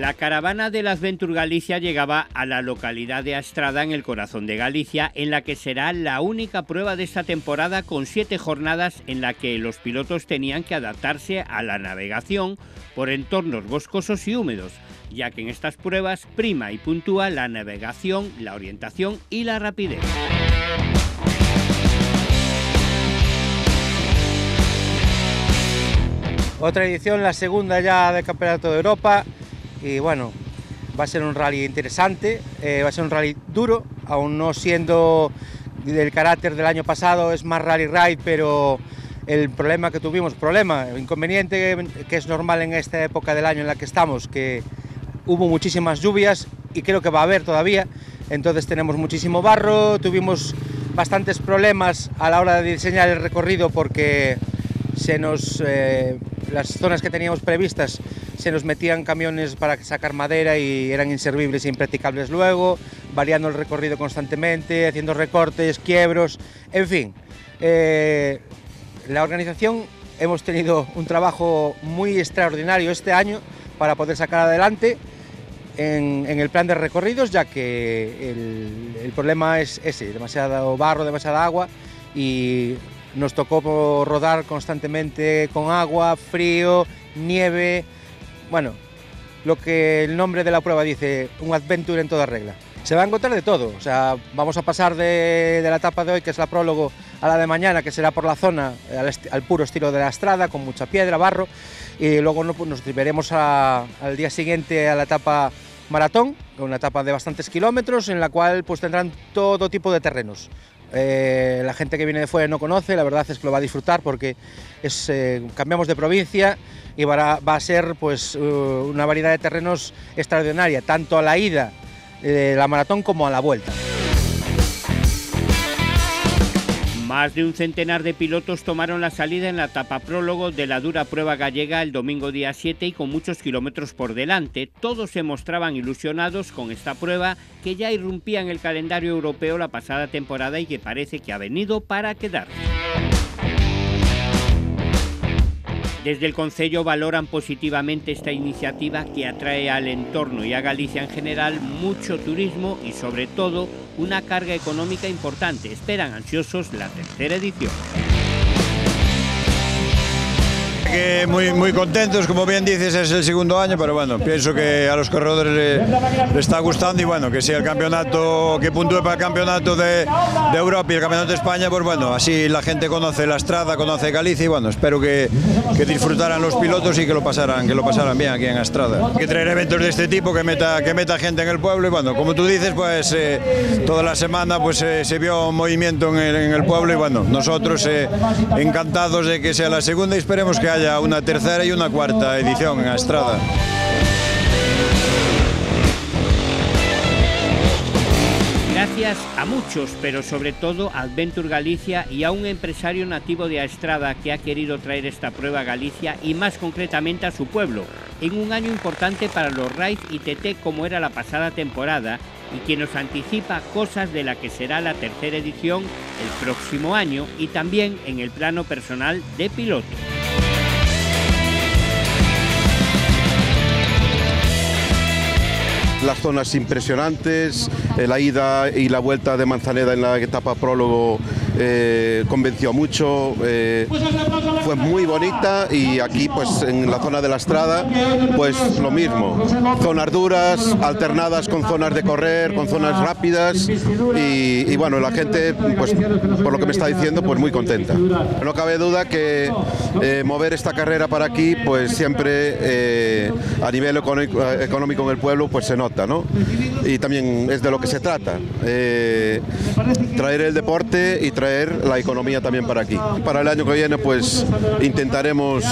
La caravana del Adventure Galicia llegaba a la localidad de Astrada, en el corazón de Galicia, en la que será la única prueba de esta temporada, con 7 jornadas en la que los pilotos tenían que adaptarse a la navegación por entornos boscosos y húmedos, ya que en estas pruebas prima y puntúa la navegación, la orientación y la rapidez. Otra edición, la segunda ya del Campeonato de Europa, y bueno, va a ser un rally interesante, va a ser un rally duro, aún no siendo del carácter del año pasado, es más rally ride, pero el problema que tuvimos, inconveniente que es normal en esta época del año en la que estamos, que hubo muchísimas lluvias y creo que va a haber todavía, entonces tenemos muchísimo barro, tuvimos bastantes problemas a la hora de diseñar el recorrido porque las zonas que teníamos previstas se nos metían camiones para sacar madera y eran inservibles e impracticables luego, variando el recorrido constantemente, haciendo recortes, quiebros, en fin. La organización hemos tenido un trabajo muy extraordinario este año para poder sacar adelante en el plan de recorridos, ya que el problema es ese, demasiado barro, demasiada agua, y nos tocó rodar constantemente con agua, frío, nieve. Bueno, lo que el nombre de la prueba dice, un adventure en toda regla. Se va a encontrar de todo, o sea, vamos a pasar de la etapa de hoy, que es la prólogo, a la de mañana, que será por la zona, al puro estilo de la Astrada, con mucha piedra, barro, y luego nos veremos al día siguiente a la etapa maratón, una etapa de bastantes kilómetros, en la cual pues tendrán todo tipo de terrenos. La gente que viene de fuera no conoce, la verdad es que lo va a disfrutar porque cambiamos de provincia y va a ser pues una variedad de terrenos extraordinaria, tanto a la ida de la maratón como a la vuelta. Más de un centenar de pilotos tomaron la salida en la etapa prólogo de la dura prueba gallega el domingo día 7 y con muchos kilómetros por delante. Todos se mostraban ilusionados con esta prueba que ya irrumpía en el calendario europeo la pasada temporada y que parece que ha venido para quedar. Desde el Concello valoran positivamente esta iniciativa que atrae al entorno y a Galicia en general mucho turismo y sobre todo una carga económica importante. Esperan ansiosos la tercera edición. Muy contentos, como bien dices, es el segundo año, pero bueno, pienso que a los corredores les está gustando y bueno, que sea el campeonato, que puntúe para el campeonato de Europa y el campeonato de España, pues bueno, así la gente conoce la Astrada, conoce Galicia y bueno, espero que disfrutaran los pilotos y que lo pasaran bien aquí en Astrada. Hay que traer eventos de este tipo, que meta gente en el pueblo y bueno, como tú dices, pues toda la semana pues se vio movimiento en el pueblo y bueno, nosotros encantados de que sea la segunda y esperemos que haya una tercera y una cuarta edición en Astrada. Gracias a muchos, pero sobre todo a Adventure Galicia y a un empresario nativo de Astrada que ha querido traer esta prueba a Galicia y más concretamente a su pueblo, en un año importante para los raids y TT como era la pasada temporada y que nos anticipa cosas de la que será la tercera edición el próximo año y también en el plano personal de piloto. Las zonas impresionantes, la ida y la vuelta de Manzaneda en la etapa prólogo convenció mucho, fue muy bonita y aquí pues en la zona de la Astrada pues lo mismo, zonas duras alternadas con zonas de correr, con zonas rápidas y bueno, la gente pues por lo que me está diciendo pues muy contenta. No cabe duda que mover esta carrera para aquí pues siempre a nivel económico en el pueblo pues se nota, ¿no? Y también es de lo que se trata, traer el deporte y traer la economía también para aquí. Para el año que viene pues intentaremos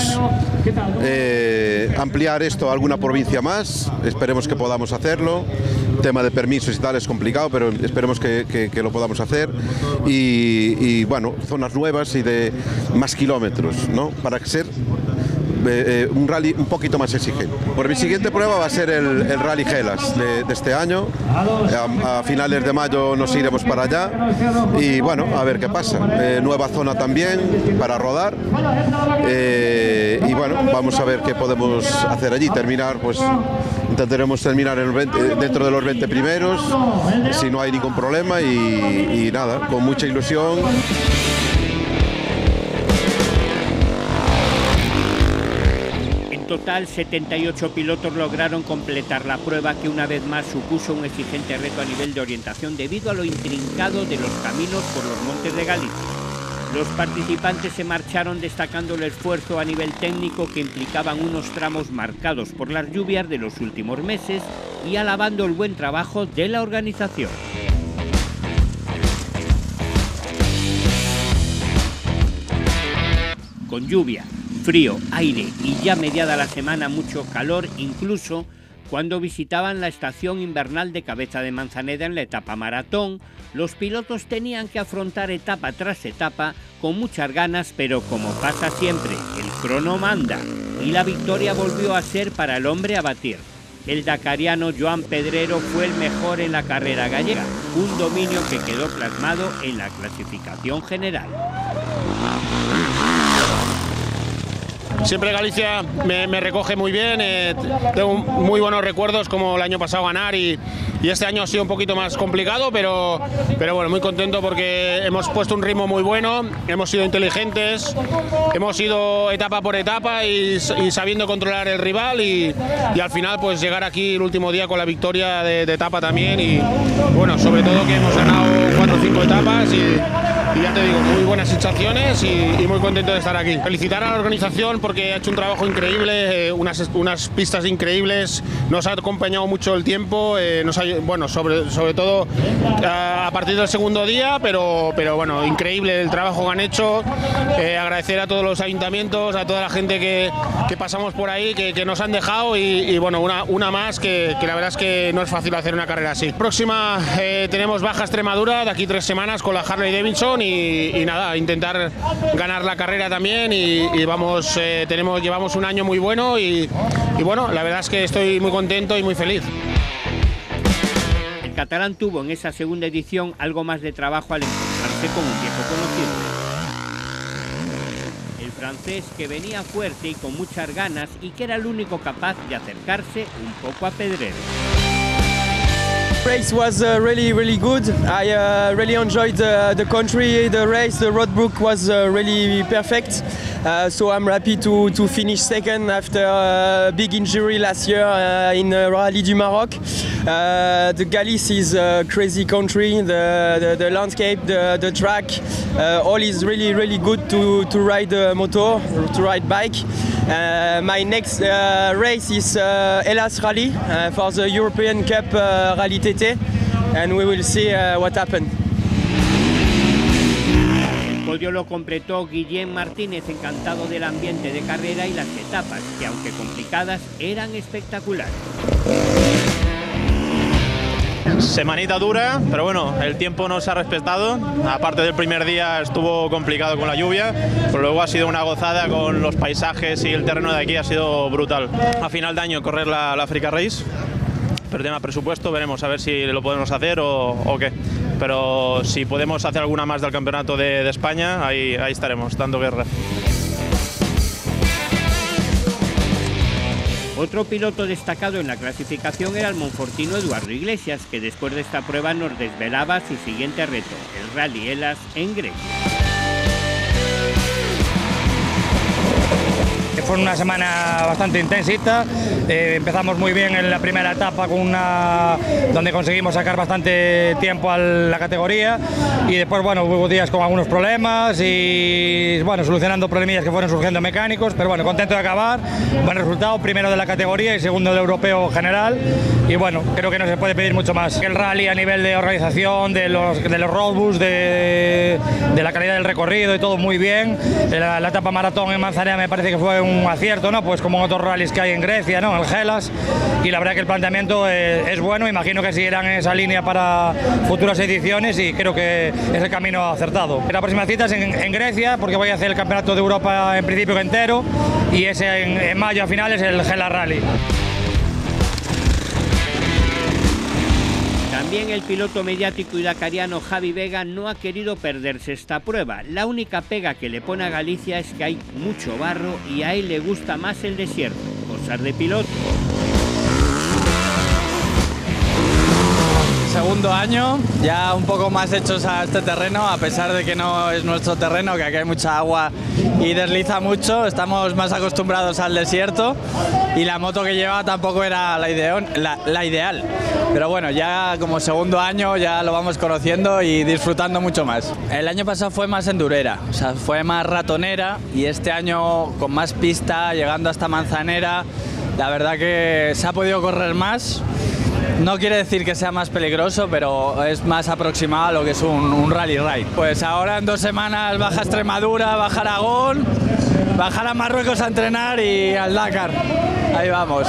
ampliar esto a alguna provincia más, esperemos que podamos hacerlo. El tema de permisos y tal es complicado, pero esperemos que lo podamos hacer y bueno, zonas nuevas y de más kilómetros, ¿no? Para ser un rally un poquito más exigente. Por mi siguiente prueba va a ser el Rally Gelas de este año. A finales de mayo nos iremos para allá y bueno, a ver qué pasa. Nueva zona también para rodar y bueno, vamos a ver qué podemos hacer allí. Terminar, pues intentaremos terminar dentro de los 20 primeros, si no hay ningún problema y nada, con mucha ilusión. En total, 78 pilotos lograron completar la prueba, que una vez más supuso un exigente reto a nivel de orientación debido a lo intrincado de los caminos por los montes de Galicia. Los participantes se marcharon destacando el esfuerzo a nivel técnico que implicaban unos tramos marcados por las lluvias de los últimos meses y alabando el buen trabajo de la organización. Con lluvia, frío, aire y ya mediada la semana mucho calor, incluso cuando visitaban la estación invernal de Cabeza de Manzaneda en la etapa maratón, los pilotos tenían que afrontar etapa tras etapa con muchas ganas, pero como pasa siempre, el crono manda y la victoria volvió a ser para el hombre a batir. El dakariano Joan Pedrero fue el mejor en la carrera gallega, un dominio que quedó plasmado en la clasificación general. Siempre Galicia me recoge muy bien, tengo muy buenos recuerdos como el año pasado ganar y este año ha sido un poquito más complicado, pero bueno, muy contento porque hemos puesto un ritmo muy bueno, hemos sido inteligentes, hemos ido etapa por etapa y sabiendo controlar el rival y al final pues llegar aquí el último día con la victoria de etapa también y bueno, sobre todo que hemos ganado 4 o 5 etapas y ya te digo, muy buenas sensaciones y muy contento de estar aquí. Felicitar a la organización porque ha hecho un trabajo increíble, unas pistas increíbles, nos ha acompañado mucho el tiempo, bueno, sobre todo a partir del segundo día, pero bueno, increíble el trabajo que han hecho. Agradecer a todos los ayuntamientos, a toda la gente que pasamos por ahí, que nos han dejado y bueno, una más que la verdad es que no es fácil hacer una carrera así. Próxima tenemos Baja Extremadura de aquí 3 semanas con la Harley Davidson y nada, intentar ganar la carrera también y vamos, llevamos un año muy bueno y bueno, la verdad es que estoy muy contento y muy feliz. El catalán tuvo en esa segunda edición algo más de trabajo al encontrarse con un viejo conocido. El francés, que venía fuerte y con muchas ganas y que era el único capaz de acercarse un poco a Pedrero. Race was really good. I really enjoyed the country, the race. The road book was really perfect. So I'm happy to finish second after a big injury last year in Rallye du Maroc. The Galice is a crazy country. The landscape, the track, all is really good to ride motor, to ride bike. My next race is Hellas Rally for the European Cup Rally TT, and we will see what happens. El podio lo completó Guillén Martínez, encantado del ambiente de carrera y las etapas, que aunque complicadas, eran espectaculares. Semanita dura, pero bueno, el tiempo nos ha respetado. Aparte del primer día estuvo complicado con la lluvia, pero luego ha sido una gozada con los paisajes y el terreno de aquí ha sido brutal. A final de año correr la Africa Race, pero tema presupuesto veremos a ver si lo podemos hacer o qué. Pero si podemos hacer alguna más del campeonato de España, ahí estaremos, dando guerra. Otro piloto destacado en la clasificación era el monfortino Eduardo Iglesias, que después de esta prueba nos desvelaba su siguiente reto, el Rally Hellas en Grecia. Fue una semana bastante intensita, empezamos muy bien en la primera etapa donde conseguimos sacar bastante tiempo a la categoría y después bueno, hubo días con algunos problemas y bueno, solucionando problemillas que fueron surgiendo mecánicos, pero bueno, contento de acabar, buen resultado, primero de la categoría y segundo del europeo general y bueno, creo que no se puede pedir mucho más. El rally a nivel de organización, de los roadbooks, de la calidad del recorrido y todo muy bien, la etapa maratón en Manzaneda me parece que fue un acierto, ¿no? Pues como en otros rallies que hay en Grecia, ¿no? el Hellas, y la verdad que el planteamiento es bueno. Imagino que seguirán en esa línea para futuras ediciones y creo que es el camino acertado. La próxima cita es en Grecia, porque voy a hacer el Campeonato de Europa en principio entero, y ese en mayo a finales el Hellas Rally. También el piloto mediático y dakariano Javi Vega no ha querido perderse esta prueba. La única pega que le pone a Galicia es que hay mucho barro y a él le gusta más el desierto. Cosas de piloto. Segundo año, ya un poco más hechos a este terreno, a pesar de que no es nuestro terreno, que aquí hay mucha agua y desliza mucho, estamos más acostumbrados al desierto y la moto que llevaba tampoco era la ideal. Pero bueno, ya como segundo año ya lo vamos conociendo y disfrutando mucho más. El año pasado fue más endurera, o sea, fue más ratonera, y este año con más pista, llegando hasta Manzanera, la verdad que se ha podido correr más. No quiere decir que sea más peligroso, pero es más aproximado a lo que es un rally ride. Pues ahora en 2 semanas baja a Extremadura, baja a Aragón, bajar a Marruecos a entrenar y al Dakar. Ahí vamos.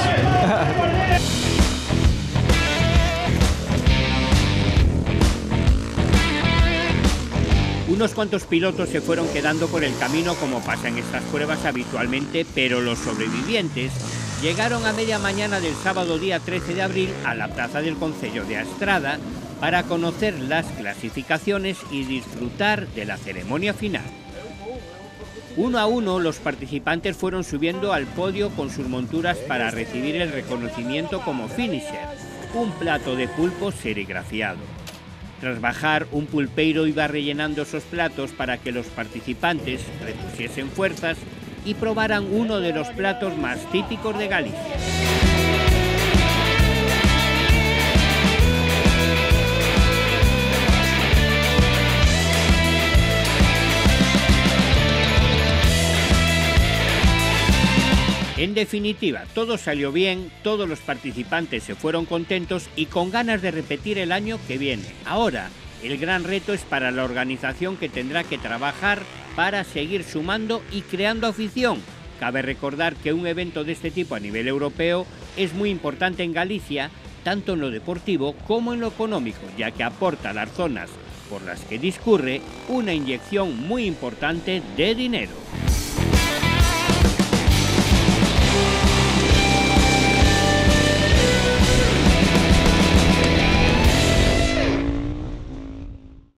Unos cuantos pilotos se fueron quedando por el camino, como pasa en estas pruebas habitualmente, pero los sobrevivientes llegaron a media mañana del sábado día 13 de abril a la plaza del Concello de Astrada para conocer las clasificaciones y disfrutar de la ceremonia final. Uno a uno los participantes fueron subiendo al podio con sus monturas para recibir el reconocimiento como finisher, un plato de pulpo serigrafiado. Tras bajar, un pulpeiro iba rellenando esos platos para que los participantes repusiesen fuerzas y probaran uno de los platos más típicos de Galicia. En definitiva, todo salió bien, todos los participantes se fueron contentos y con ganas de repetir el año que viene. Ahora, el gran reto es para la organización, que tendrá que trabajar para seguir sumando y creando afición. Cabe recordar que un evento de este tipo a nivel europeo es muy importante en Galicia, tanto en lo deportivo como en lo económico, ya que aporta a las zonas por las que discurre una inyección muy importante de dinero.